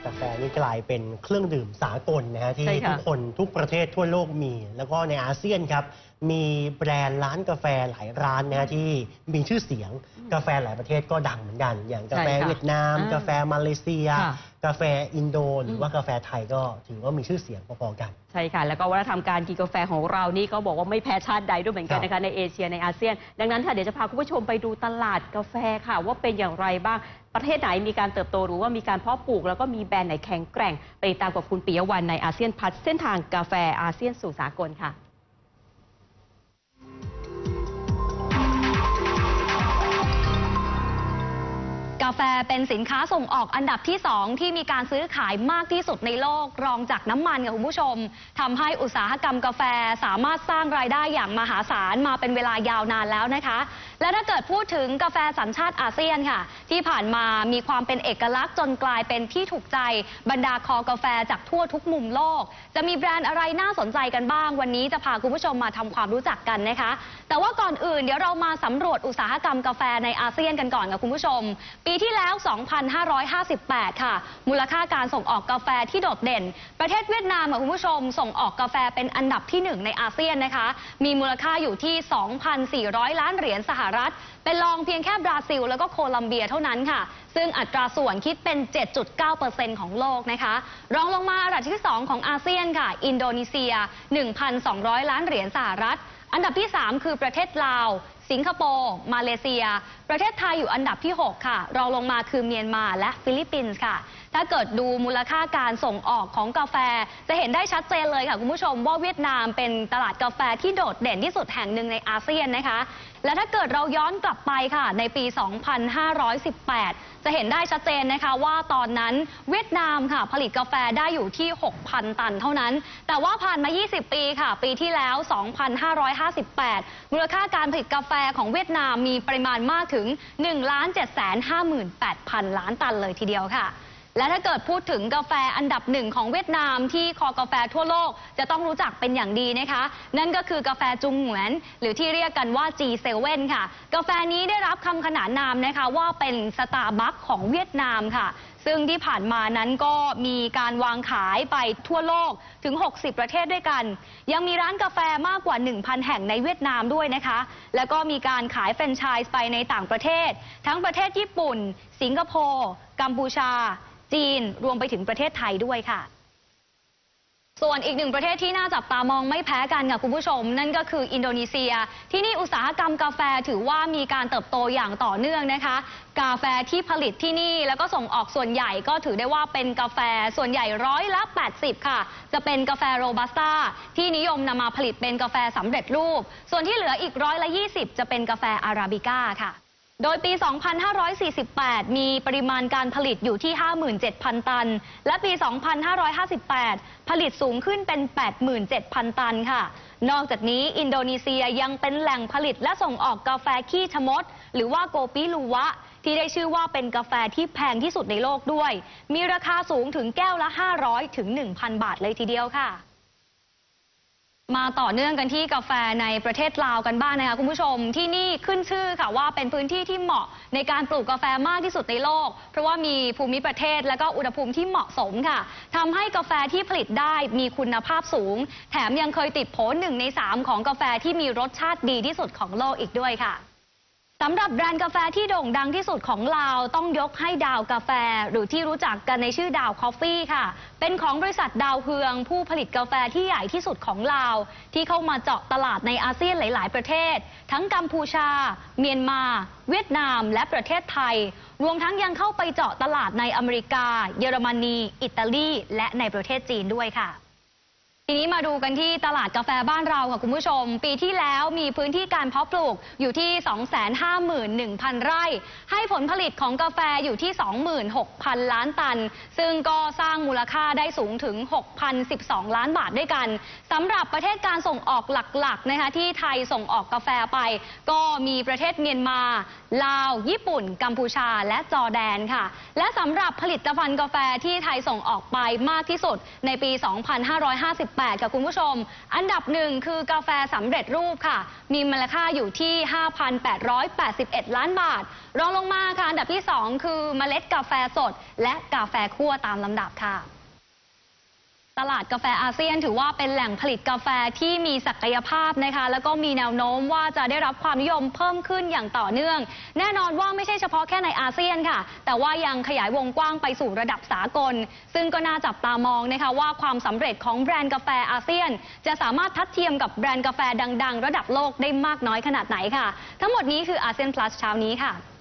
กาแฟนี่กลายเป็นเครื่องดื่มสากลนะฮะที่ทุกคนทุกประเทศทั่วโลกมีแล้วก็ในอาเซียนครับมีแบรนด์ร้านกาแฟหลายร้านนะฮะที่มีชื่อเสียงกาแฟหลายประเทศก็ดังเหมือนกันอย่างกาแฟเวียดนามกาแฟมาเลเซียกาแฟอินโดหรือว่ากาแฟไทยก็ถือว่ามีชื่อเสียงพอๆกันใช่ค่ะแล้วก็วัฒนธรรมการกินกาแฟของเรานี่ก็บอกว่าไม่แพ้ชาติใดด้วยเหมือนกันนะคะในเอเชียในอาเซียนดังนั้นค่ะเดี๋ยวจะพาคุณผู้ชมไปดูตลาดกาแฟค่ะว่าเป็นอย่างไรบ้างประเทศไหนมีการเติบโตหรือว่ามีการเพาะปลูกแล้วก็มีแบรนด์ไหนแข็งแกร่งไปตามกับคุณปิยวรรณในอาเซียนพัฒน์เส้นทางกาแฟอาเซียนสู่สากลค่ะกาแฟเป็นสินค้าส่งออกอันดับที่2ที่มีการซื้อขายมากที่สุดในโลกรองจากน้ำมันค่ะคุณผู้ชมทำให้อุตสาหกรรมกาแฟสามารถสร้างรายได้อย่างมหาศาลมาเป็นเวลายาวนานแล้วนะคะและถ้าเกิดพูดถึงกาแฟสัญชาติอาเซียนค่ะที่ผ่านมามีความเป็นเอกลักษณ์จนกลายเป็นที่ถูกใจบรรดาคอกาแฟจากทั่วทุกมุมโลกจะมีแบรนด์อะไรน่าสนใจกันบ้างวันนี้จะพาคุณผู้ชมมาทำความรู้จักกันนะคะแต่ว่าก่อนอื่นเดี๋ยวเรามาสำรวจอุตสาหกรรมกาแฟในอาเซียนกันก่อนค่ะคุณผู้ชมปีที่แล้ว 2,558 ค่ะมูลค่าการส่งออกกาแฟที่โดดเด่นประเทศเวียดนามค่ะคุณผู้ชมส่งออกกาแฟเป็นอันดับที่1ในอาเซียนนะคะมีมูลค่าอยู่ที่ 2,400 ล้านเหรียญสหรัฐเป็นรองเพียงแค่บราซิลแล้วก็โคลัมเบียเท่านั้นค่ะซึ่งอัตราส่วนคิดเป็น 7.9% ของโลกนะคะรองลงมาอันดับที่2ของอาเซียนค่ะอินโดนีเซีย 1,200 ล้านเหรียญสหรัฐอันดับที่3คือประเทศลาวสิงคโปร์มาเลเซียประเทศไทยอยู่อันดับที่6ค่ะรองลงมาคือเมียนมาและฟิลิปปินส์ค่ะถ้าเกิดดูมูลค่าการส่งออกของกาแฟจะเห็นได้ชัดเจนเลยค่ะคุณผู้ชมว่าเวียดนามเป็นตลาดกาแฟที่โดดเด่นที่สุดแห่งหนึ่งในอาเซียนนะคะและถ้าเกิดเราย้อนกลับไปค่ะในปี 2518 จะเห็นได้ชัดเจนนะคะว่าตอนนั้นเวียดนามค่ะผลิตกาแฟได้อยู่ที่ 6,000 ตันเท่านั้นแต่ว่าผ่านมา 20 ปีค่ะปีที่แล้ว 2,558 มูลค่าการผลิตกาแฟของเวียดนามมีปริมาณมากถึง 1,758,000 ล้านตันเลยทีเดียวค่ะและถ้าเกิดพูดถึงกาแฟอันดับ1ของเวียดนามที่คอกาแฟทั่วโลกจะต้องรู้จักเป็นอย่างดีนะคะนั่นก็คือกาแฟจุงหงวนหรือที่เรียกกันว่า G7 ค่ะกาแฟนี้ได้รับคำขนานนามนะคะว่าเป็นสตาร์บัคของเวียดนามค่ะซึ่งที่ผ่านมานั้นก็มีการวางขายไปทั่วโลกถึง60ประเทศด้วยกันยังมีร้านกาแฟมากกว่า 1,000 แห่งในเวียดนามด้วยนะคะแล้วก็มีการขายแฟรนไชส์ไปในต่างประเทศทั้งประเทศญี่ปุ่นสิงคโปร์กัมพูชาจีนรวมไปถึงประเทศไทยด้วยค่ะส่วนอีกหนึ่งประเทศที่น่าจับตามองไม่แพ้กันค่ะคุณผู้ชมนั่นก็คืออินโดนีเซียที่นี่อุตสาหกรรมกาแฟถือว่ามีการเติบโตอย่างต่อเนื่องนะคะกาแฟที่ผลิตที่นี่แล้วก็ส่งออกส่วนใหญ่ก็ถือได้ว่าเป็นกาแฟส่วนใหญ่80%ค่ะจะเป็นกาแฟโรบัสต้าที่นิยมนำมาผลิตเป็นกาแฟสำเร็จรูปส่วนที่เหลืออีก20%จะเป็นกาแฟอาราบิก้าค่ะโดยปี 2548 มีปริมาณการผลิตอยู่ที่ 57,000 ตันและปี 2558 ผลิตสูงขึ้นเป็น 87,000 ตันค่ะนอกจากนี้อินโดนีเซียยังเป็นแหล่งผลิตและส่งออกกาแฟขี้ชะมดหรือว่าโกปิลูวะที่ได้ชื่อว่าเป็นกาแฟที่แพงที่สุดในโลกด้วยมีราคาสูงถึงแก้วละ500 ถึง 1,000 บาทเลยทีเดียวค่ะมาต่อเนื่องกันที่กาแฟในประเทศลาวกันบ้างนะคะคุณผู้ชมที่นี่ขึ้นชื่อค่ะว่าเป็นพื้นที่ที่เหมาะในการปลูกกาแฟมากที่สุดในโลกเพราะว่ามีภูมิประเทศและก็อุณหภูมิที่เหมาะสมค่ะทำให้กาแฟที่ผลิตได้มีคุณภาพสูงแถมยังเคยติดโผ1 ใน 3ของกาแฟที่มีรสชาติดีที่สุดของโลกอีกด้วยค่ะสำหรับแบรนด์กาแฟที่โด่งดังที่สุดของลาวต้องยกให้ดาวกาแฟหรือที่รู้จักกันในชื่อดาวคอฟฟี่ค่ะเป็นของบริษัทดาวเฮืองผู้ผลิตกาแฟที่ใหญ่ที่สุดของลาวที่เข้ามาเจาะตลาดในอาเซียนหลายๆประเทศทั้งกัมพูชาเมียนมาเวียดนามและประเทศไทยรวมทั้งยังเข้าไปเจาะตลาดในอเมริกาเยอรมนีอิตาลีและในประเทศจีนด้วยค่ะทีนี้มาดูกันที่ตลาดกาแฟบ้านเราค่ะคุณผู้ชมปีที่แล้วมีพื้นที่การเพาะปลูกอยู่ที่ 251,000 ไร่ให้ผลผลิตของกาแฟอยู่ที่ 26,000 ล้านตันซึ่งก็สร้างมูลค่าได้สูงถึง 6,012 ล้านบาทด้วยกันสำหรับประเทศการส่งออกหลักๆนะคะที่ไทยส่งออกกาแฟไปก็มีประเทศเมียนมาลาวญี่ปุ่นกัมพูชาและจอร์แดนค่ะและสำหรับผลิตภัณฑ์กาแฟที่ไทยส่งออกไปมากที่สุดในปี 2558 8กับคุณผู้ชมอันดับ1คือกาแฟสำเร็จรูปค่ะมีมูลค่าอยู่ที่ 5,881 ล้านบาทรองลงมาค่ะอันดับที่2คือเมล็ดกาแฟสดและกาแฟคั่วตามลำดับค่ะตลาดกาแฟอาเซียนถือว่าเป็นแหล่งผลิตกาแฟที่มีศักยภาพนะคะแล้วก็มีแนวโน้มว่าจะได้รับความนิยมเพิ่มขึ้นอย่างต่อเนื่องแน่นอนว่าไม่ใช่เฉพาะแค่ในอาเซียนค่ะแต่ว่ายังขยายวงกว้างไปสู่ระดับสากลซึ่งก็น่าจับตามองนะคะว่าความสำเร็จของแบรนด์กาแฟอาเซียนจะสามารถทัดเทียมกับแบรนด์กาแฟดังๆระดับโลกได้มากน้อยขนาดไหนค่ะทั้งหมดนี้คืออาเซียน plus เช้านี้ค่ะ